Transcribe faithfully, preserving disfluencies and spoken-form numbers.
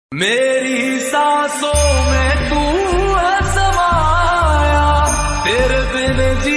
मेरी सांसों में तू है समाया, तेरे बिन जी